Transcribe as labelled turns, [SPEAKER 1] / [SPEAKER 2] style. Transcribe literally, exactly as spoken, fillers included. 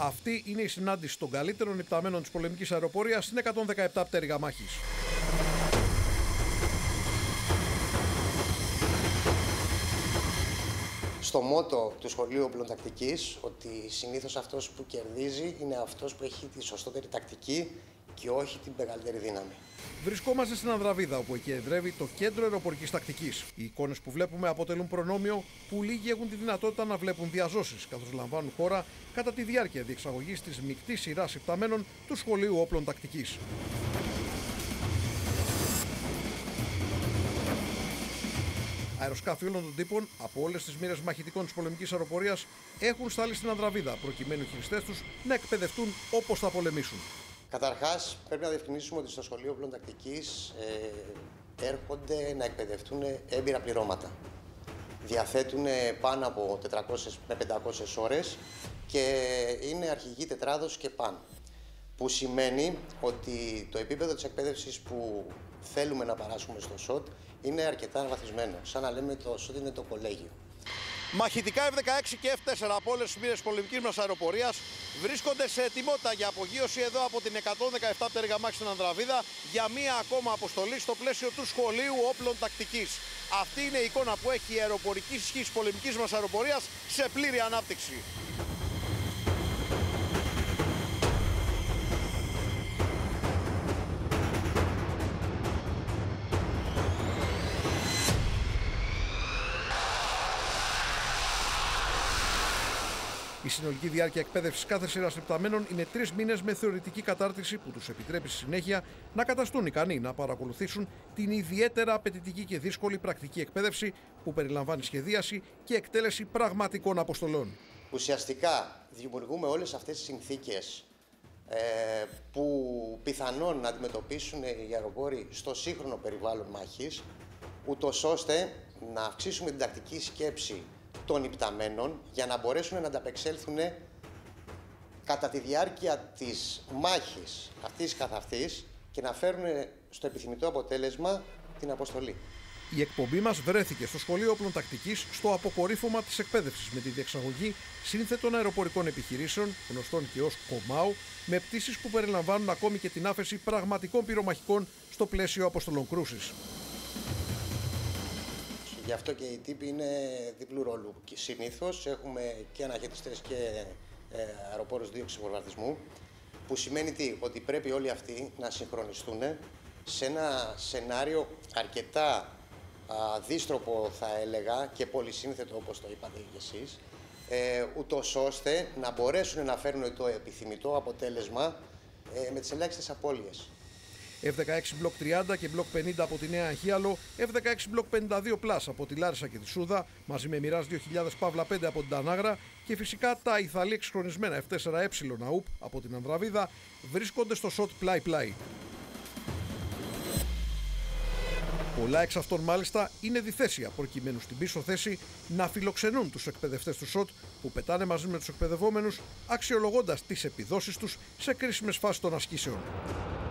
[SPEAKER 1] Αυτή είναι η συνάντηση των καλύτερων υπταμένων της πολεμικής αεροπορίας στην εκατόν δεκαεπτά πτέρυγα μάχης.
[SPEAKER 2] Στο μότο του Σχολείου Όπλων Τακτικής, ότι συνήθως αυτός που κερδίζει είναι αυτός που έχει τη σωστότερη τακτική και όχι την μεγαλύτερη δύναμη.
[SPEAKER 1] Βρισκόμαστε στην Ανδραβίδα, όπου εκεί εδρεύει το Κέντρο Αεροπορικής Τακτικής. Οι εικόνες που βλέπουμε αποτελούν προνόμιο που λίγοι έχουν τη δυνατότητα να βλέπουν διαζώσεις, καθώς λαμβάνουν χώρα κατά τη διάρκεια διεξαγωγής της μεικτής σειράς υπταμένων του Σχολείου Όπλων Τακτικής. Αεροσκάφη όλων των τύπων από όλες τις μοίρες μαχητικών της πολεμικής αεροπορίας έχουν στάλει στην Ανδραβίδα, προκειμένου οι χειριστές τους να εκπαιδευτούν όπως θα πολεμήσουν.
[SPEAKER 2] Καταρχάς, πρέπει να διευκρινίσουμε ότι στο Σχολείο Όπλων Τακτικής ε, έρχονται να εκπαιδευτούν έμπειρα πληρώματα. Διαθέτουν πάνω από τετρακόσιες με πεντακόσιες ώρες και είναι αρχηγοί τετράδος και παν. Που σημαίνει ότι το επίπεδο της εκπαίδευσης που θέλουμε να παράσχουμε στο ΣΟΤ είναι αρκετά αναβαθμισμένο. Σαν να λέμε το ΣΟΤ είναι το κολέγιο.
[SPEAKER 1] Μαχητικά εφ δεκαέξι και εφ τέσσερα από όλες τις μοίρες πολεμικής μας αεροπορίας βρίσκονται σε ετοιμότητα για απογείωση εδώ από την εκατόν δεκαεπτά πτέρυγα μάχης στην Ανδραβίδα για μία ακόμα αποστολή στο πλαίσιο του Σχολείου Όπλων Τακτικής. Αυτή είναι η εικόνα που έχει η αεροπορική ισχύ της πολεμικής μας αεροπορίας σε πλήρη ανάπτυξη. Η συνολική διάρκεια εκπαίδευσης κάθε σειράς υπταμένων είναι τρεις μήνες με θεωρητική κατάρτιση που τους επιτρέπει στη συνέχεια να καταστούν ικανοί να παρακολουθήσουν την ιδιαίτερα απαιτητική και δύσκολη πρακτική εκπαίδευση που περιλαμβάνει σχεδίαση και εκτέλεση πραγματικών αποστολών.
[SPEAKER 2] Ουσιαστικά δημιουργούμε όλες αυτές τις συνθήκες ε, που πιθανόν να αντιμετωπίσουν οι αεροπόροι στο σύγχρονο περιβάλλον μάχης, ούτως ώστε να αυξήσουμε την τακτική σκέψη των υπταμένων για να μπορέσουν να ανταπεξέλθουν κατά τη διάρκεια της μάχης αυτής καθ' αυτής και να φέρουν στο επιθυμητό αποτέλεσμα την αποστολή.
[SPEAKER 1] Η εκπομπή μας βρέθηκε στο Σχολείο Όπλων Τακτικής στο αποκορύφωμα της εκπαίδευσης με τη διεξαγωγή σύνθετων αεροπορικών επιχειρήσεων, γνωστών και ως ΚΟΜΑΟ, με πτήσεις που περιλαμβάνουν ακόμη και την άφεση πραγματικών πυρομαχικών στο πλαίσιο αποστολών κρούσης.
[SPEAKER 2] Γι' αυτό και οι τύποι είναι διπλού ρόλου. Συνήθως έχουμε και αναχαιτιστές και ε, αεροπόρους δύο ξεβολβαρδισμού, που σημαίνει τι, ότι πρέπει όλοι αυτοί να συγχρονιστούν σε ένα σενάριο αρκετά α, δύστροπο, θα έλεγα, και πολυσύνθετο, όπως το είπατε και εσείς, ε, ούτως ώστε να μπορέσουν να φέρουν το επιθυμητό αποτέλεσμα ε, με τις ελάχιστες απώλειες.
[SPEAKER 1] εφ δεκαέξι Block τριάντα και Block πενήντα από τη Νέα Αγίαλο, εφ δεκαέξι Block πενήντα δύο Plus από τη Λάρισα και τη Σούδα, μαζί με Mirage δύο χιλιάδες Παύλα πέντε από την Τανάγρα και φυσικά τα ηθαλή εξυγχρονισμένα εφ φορ ε ΑΟΥΠ από την Ανδραβίδα βρίσκονται στο ΣΟΤ πλάι-πλάι. Πολλά εξ αυτών μάλιστα είναι διθέσια, προκειμένου στην πίσω θέση να φιλοξενούν τους εκπαιδευτές του ΣΟΤ που πετάνε μαζί με τους εκπαιδευόμενους, αξιολογώντας τις επιδόσεις τους σε κρίσιμες φάσεις των ασκήσεων.